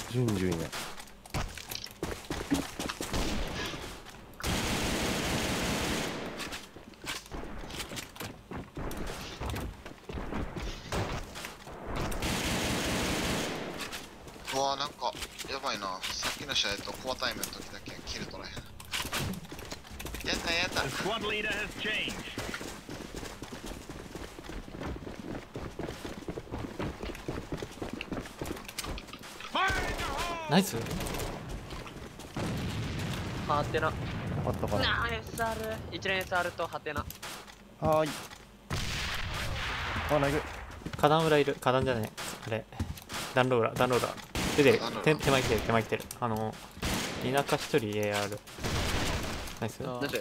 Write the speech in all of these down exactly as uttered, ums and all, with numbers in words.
順々や。 うわーなんかやばいな。さっきの試合とコアタイムの時だけキル取らへん。やったやった。 ナイス。 ハテナ。 あったかな。 なあ エスアール 一連 エスアール とハテナ。 はーい。あ、投げ。 花壇裏いる。花壇じゃない。あれ。暖炉裏、暖炉裏。出てる。手手前来てる、手前来てる。あの、田舎一人 エーアール。ナイス。 なぜ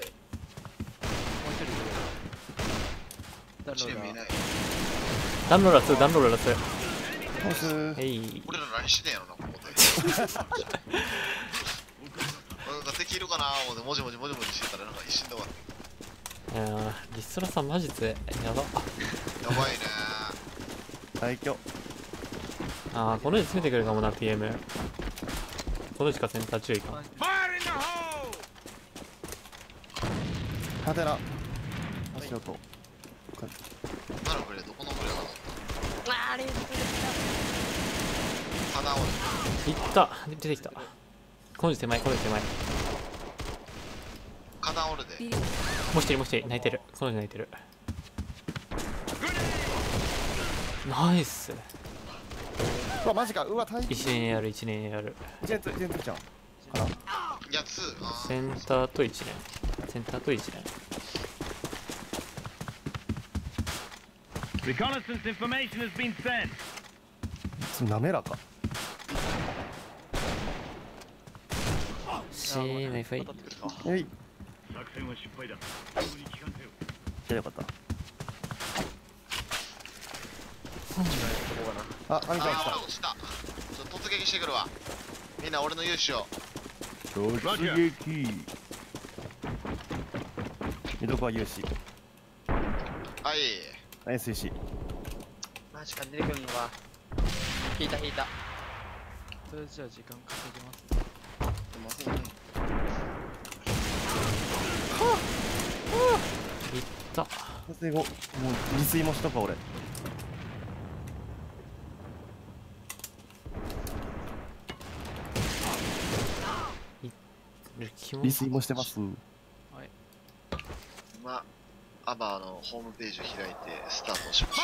チームいない。 暖炉裏ツー、暖炉裏ツー。 ナイス。 えい。 俺ら何してんやろな、ここで。俺が敵いるかなー思って、もじもじもじもじしてたら、なんか一瞬で終わっいやー、リストラさんマジでやば。 た。やばいね最強。 あー、この字詰めてくるかもな、ピーエム。この字かセンター注意か。 ハテナ。足音。 ー。なるこれ、どこの村だろう。 あーレース花を。 いった出てきた。この字手前、この字手前。 花折るで。 もう一人もう一人泣いてる。この字泣いてる。ナイス。 うわ、マジか。うわ、大一年やる、一年やる。 一年つ、一年つきちゃん。かな。 いや、ツー。あーセンターと一年。センターと一年。 Reconnaissance information has been sent. 滑らか。 シーナイファイ。 えい。 作戦は失敗だ。 じゃあよかった。あ、アミちゃん来あー、落ちた。ちょっと突撃してくるわ。みんな俺の勇姿を。 た。突撃。見どこは勇士。 はい。 エスイーシー。 マジか出てくるのか。引いた引いた。それじゃあ時間稼ぎます。 でもそうね。 いった最後、もう自炊もしとか俺。自炊もしてます。 今、アバーのホームページを開いてスタートしました。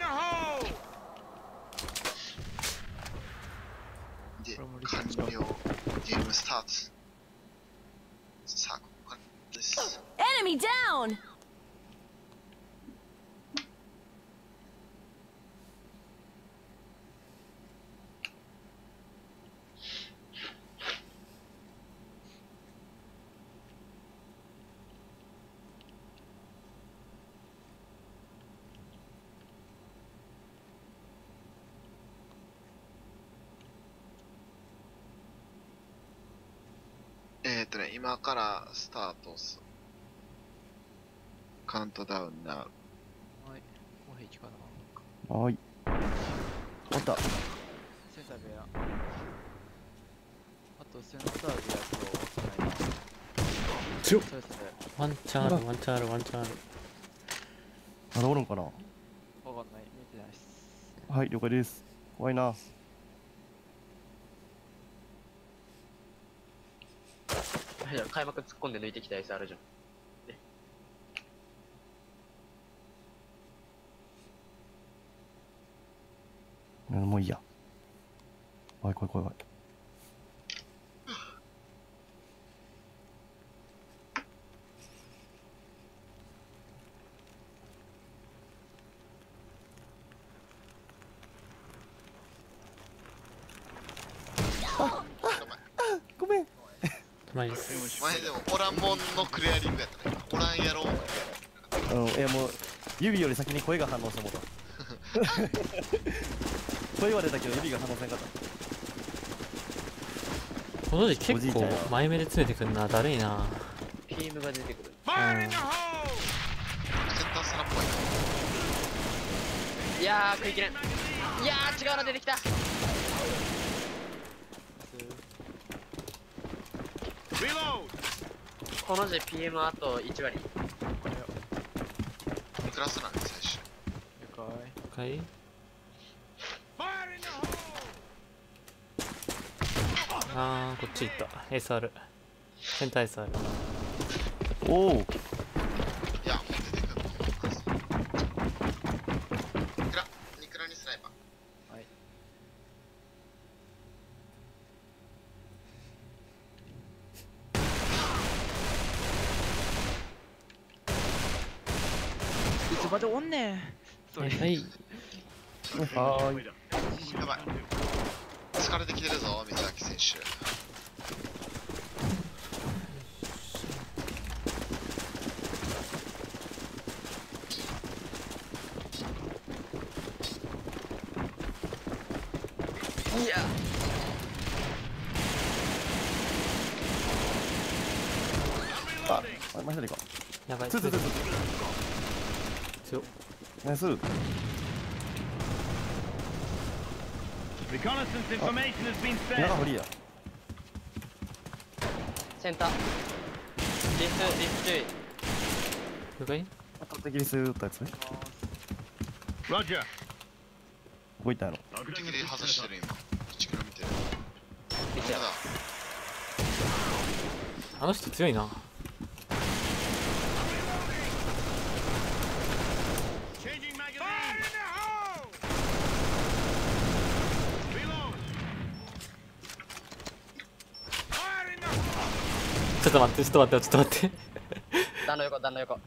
で、完了。ゲームスタート。さあ、ここからです。 Enemy down! えーっとね、今からスタートす。カウントダウンな。 はい。もう平気かな。 はーい。終わった。 センター部屋。あとセンター部屋とスナイパー。 強っ。 そうですね。 ワンチャンあるワンチャンあるワンチャンある。 まだおるんかな。 わかんない。見てないっす。 はい、了解です。怖いな。 いや開幕突っ込んで抜いてきたやつあるじゃん。 うん、もういいや。怖い怖い怖い怖い。ごめん。 ナイス。 前でもオランモンのクリアリングやったね。オランやろう。 あの、いやもう、指より先に声が反応したもんだ。声は出たけど指が反応せんかった。 この字結構前目で詰めてくんな。だるいな。 ピームが出てくる。 うん。 センタースナっぽいな。 いやー食いきれん。いやー違うの出てきた。 Reload! この字 ピーエム あといち割。 クラスなんで最終。 了解。 かい Fire in the hole! あーこっち行った。 エスアール センター エスアール。 おお、 いや、もう出てくると思います。ニクラ、ニクラにスナイパー。 いつまでおんねん。それ。 はい。 はーい。 やばい。疲れてきてるぞ、水崎選手。 いや。 あ、あ、マジでか。 やばい。 つつつつ。 強っ。 ナイス。 Reconnaissance information has been 中 sent. フリーや。 センター。リス、リス注意。 了解。 あと敵にするったやつね。 Roger. どこ行ったんやろ。 敵で外してる今。いちキロ見てる。 見てよ。 ダメだ。 あの人強いな。 Changing magazine. Fire in the hole! Reload. Fire in the hole! ちょっと待ってちょっと待ってちょっと待って。 段の横、段の横。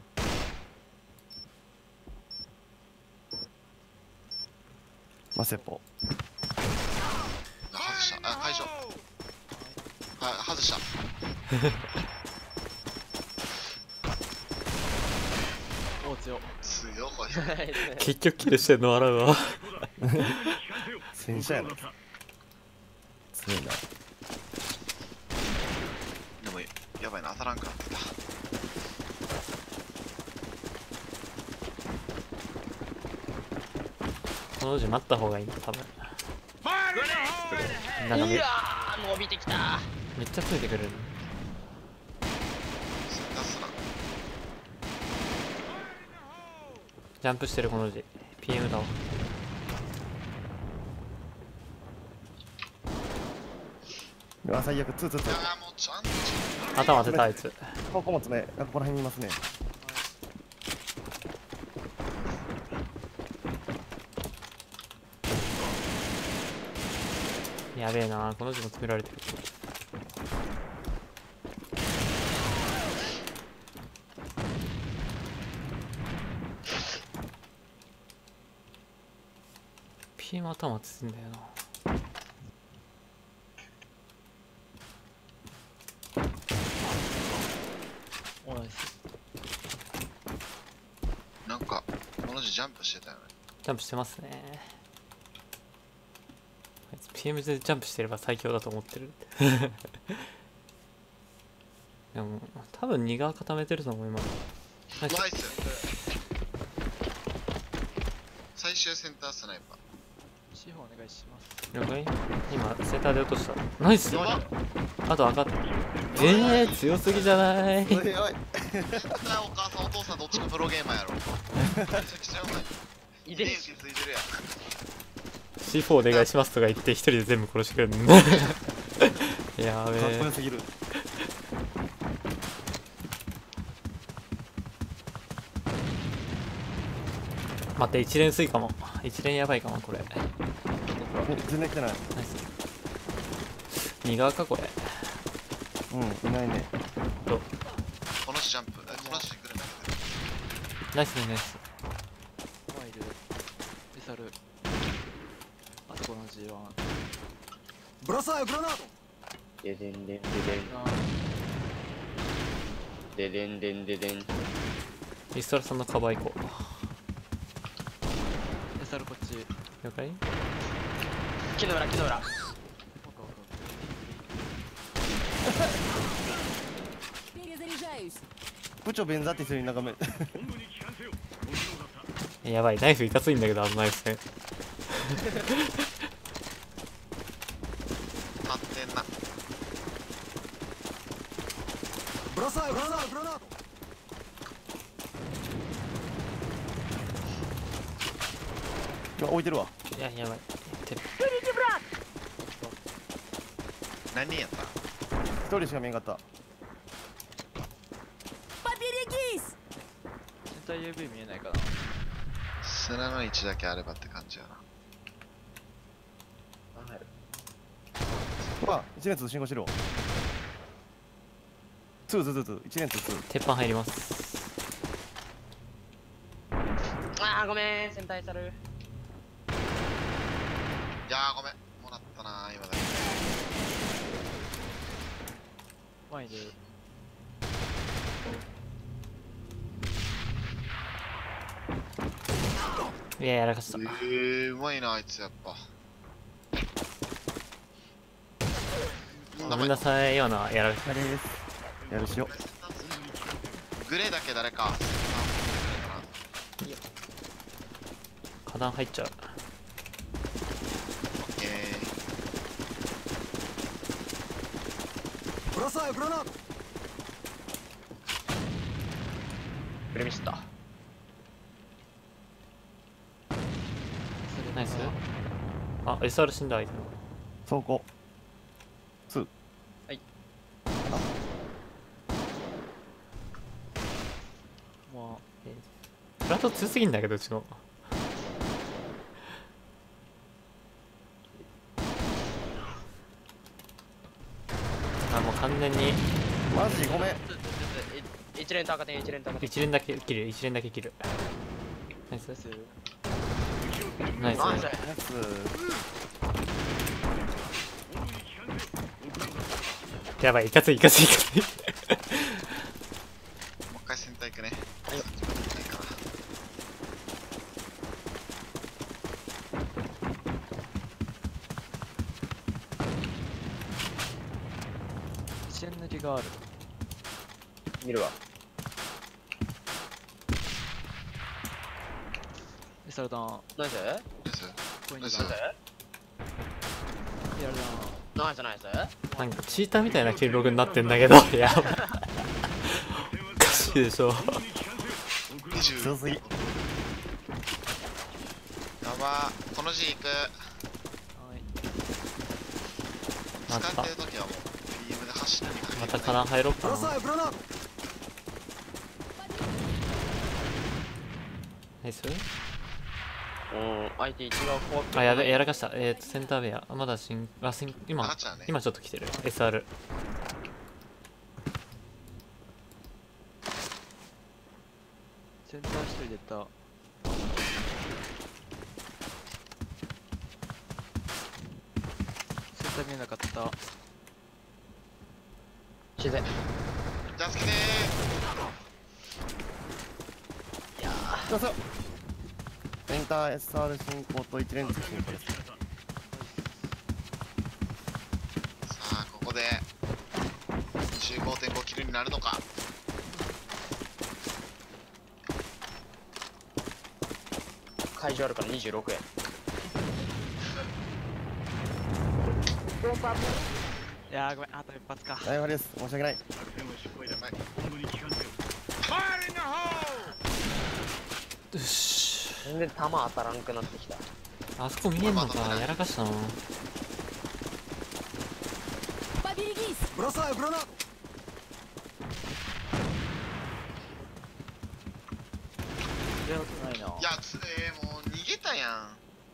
マセポ。 あ、外した。あ、解除。あ、外した。 おお、強っ。 強いこれ。 結局キルしてんの笑うわ。 戦車やな。強いな。 でも、やばいな、当たらんくなってきた。 この字待った方がいいんだ多分。 Fire in the hole right ahead! なんかめいやー、伸びてきた。 めっちゃついてくる。 センタースナ。 ジャンプしてるこの字 ピーエム だわ。 うわ、最悪。つつつ。 いやー、もうちゃんと。 頭当てたあいつ。 ここもつね。ここら辺にいますね。 やべえなこの字も詰められてる。ピーエム 頭つつんだよな。 おい。 なんか、この字ジャンプしてたよね。 ジャンプしてますね。あいつ ピーエム でジャンプしてれば最強だと思ってる。でも多分に側固めてると思う今。ナイスナイス。最終センタースナイパー。 シフォンお願いします。 了解。今センターで落とした。ナイス。 やばっ。 あと赤。えー、強すぎじゃない。 おいおい。 絶対お母さんお父さんどっちもプロゲーマーやろ。めちゃくちゃうまい。遺伝遺伝子。 子ついてるやん。 シーフォー お願いしますとか言って一人で全部殺してくれるんやべかっこよえ。 すぎる。 待って一連薄いかも。一連やばいかもこれ。 え全然来てない。 ナイス。に側かこれ。 うん、いないね。 とこの字ジャンプ。えこの字来るんだけど。 ナイスねナイス。 ワイル。リサル。あそこの ジーワン。 ででんでんででんででんでんででん。 リストラさんのカバー行こう。 リサルこっち。 了解。 木の裏、木の裏。 部長便座って一緒に眺め。 本部に帰還せよ。本当だった。 やばいナイフいかついんだけどあのナイフ戦。 立ってんな。 今置いてるわ。 いややばいてる。 何人やった？ 一人しか見えんかった。 全体 ユーブイ 見えないかな。 砂の位置だけあればって感じやな。 まあ一年通進行しろ。ツーツーツーツー一年通ツー。 鉄板入ります。 あーごめん、先輩さる。 いやーごめん、もらったなー今だけ。 前に出る。 いややらかした。 えー、うまいなあいつやっぱ。 ごめんなさいようなやらかしあれです。やるしよ。 グレーだけ誰か。 た。花壇入っちゃう。 オッケプレミスった。 ナイス。あ エスアール 死んだ相手の。 走行。ツー。 もフラット強すぎんだけどうちの。あもう完全にマジごめん。 う一連と赤点、一連と赤点。 一連だけ切る一連だけ切る。ナイスです。 ナイス。 ナイス。 ナイス。 やばいいかついいかついいかつい。 ー。もう一回戦隊行くね。はい。いいかな。 一連抜きがある。 見るわ。 エサルダン、 ナイスですポイントですだ。やるナイスナイスなんかチーターみたいなキルログになってんだけどやばい。おかしいでしょ。 にじゅう。 強すぎ。 やばー、この字行く。 な。はい。 使ってる時はもう ビームで走ってまた花壇入ろうかな。ナイス。 うん相手違う怖くあやべやらかした。えーとセンターベアあまだ新あ新今赤ちゃんね。 今ちょっと来てる エスアール。 センター一人出た。センター見えなかった。 自然じゃあ好きでどうぞ。エンター エスアール 進行と一連通進行です。 ーす。さあ、ここでにじゅうごてんごキルになるのか。 会場あるからにじゅうろくえん。 いやーごめん、あと一発か。 大丈夫です。申し訳ない。 やばい。 Fire in the hole! よし全然弾当たらんくなってきた。 あそこ見えんのかやらかしたな。 出よくないな。 いや、つえー、もう逃げたやん。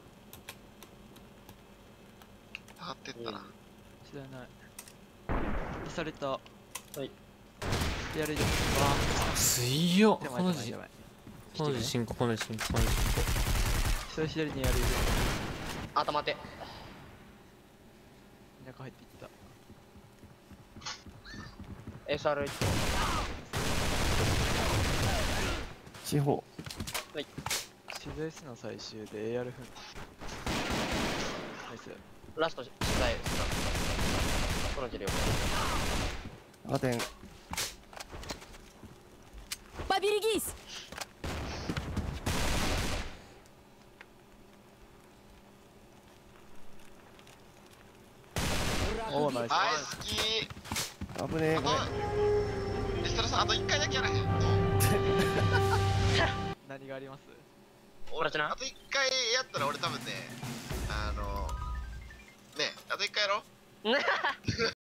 上がってったな。 知らない。された。 はいやるじゃん。 水よ手この字前手前手前。 この字進行この字進行この字進それ左にやるじ頭手ゃん。中入っていった。 エスアール四方。 シザイスの最終で エーアール フン。ナイス。 ラスト取材この治療赤点。 バビリギース。 おおナイス。 はい、好き。 危ねえ。ごめん。 設楽さんあといっかいだけやらへん。 何があります？ 俺あといっかいやったら俺多分ね、あのね、あといっかいやろう。